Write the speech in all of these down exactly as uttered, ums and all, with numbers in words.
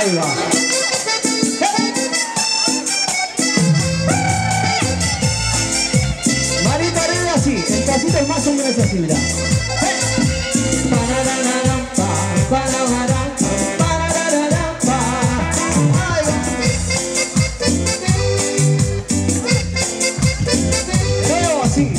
Ahí va. Manito arriba así, el pasito es más o menos así, mira. Creo así.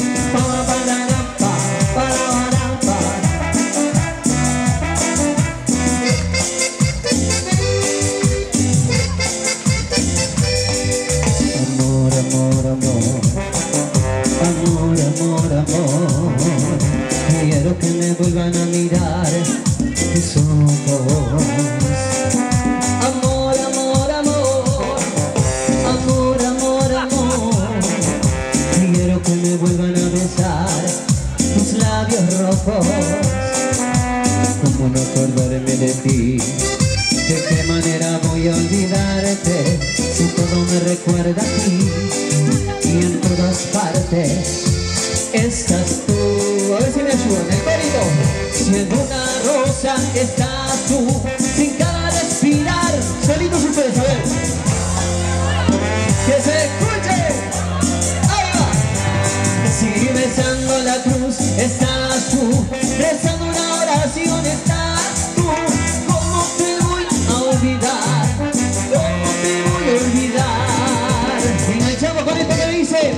Amor, amor, amor. Amor, amor, amor. Quiero que me vuelvan a mirar tus ojos. Amor, amor, amor. Amor, amor, amor. Quiero que me vuelvan a besar tus labios rojos. ¿Cómo no acordarme de ti? ¿De qué manera voy a olvidarte? Si todo me recuerda a ti y en todas partes estás tú. A ver si me ayudan, el corito. Si en una rosa estás tú, sin cada respirar. Solitos ustedes, a ver. Que se escuche. Ahí va. Si besando la cruz estás tú, rezando una oración estás tú. ¿Cómo te voy a olvidar? ¿Cómo te voy a olvidar? Enganchamos con esto que dice.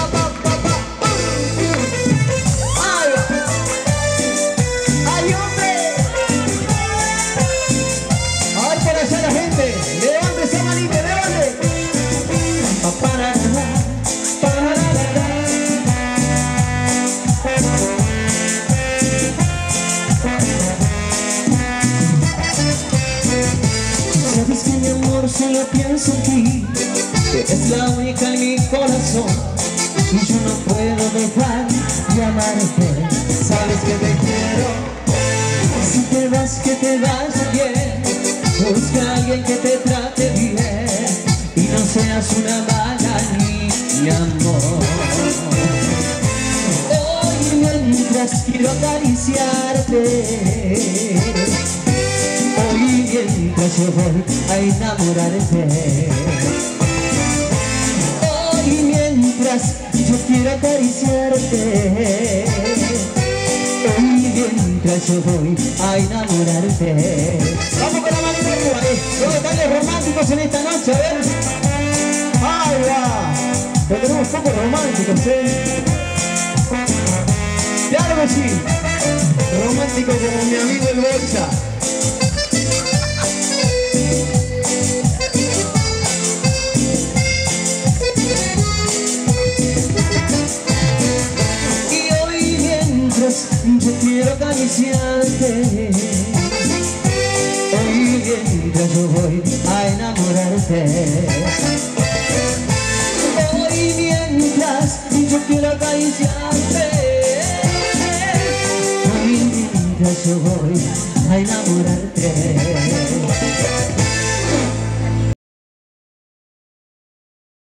Sabes que mi amor solo pienso en ti, que eres la única en mi corazón y yo no puedo dejar de amarte. Sabes que te quiero, si te vas que te vayas bien. Busca a alguien que te trate bien y no seas una mala niña, amor. Hoy mientras quiero acariciarte, hoy mientras yo voy a enamorarte, hoy mientras yo quiero acariciarte, hoy mientras yo voy a enamorarte. Vamos con la mano arriba, ¿eh? ¿Dónde están los románticos en esta noche? A ver. ¡Ay, va! Lo tenemos poco románticos, ¿eh? Claro que sí. Romántico como mi amigo el Bolsa. Yo quiero acariciarte, hoy mientras yo voy a enamorarte, hoy mientras yo quiero acariciarte, hoy mientras yo voy a enamorarte.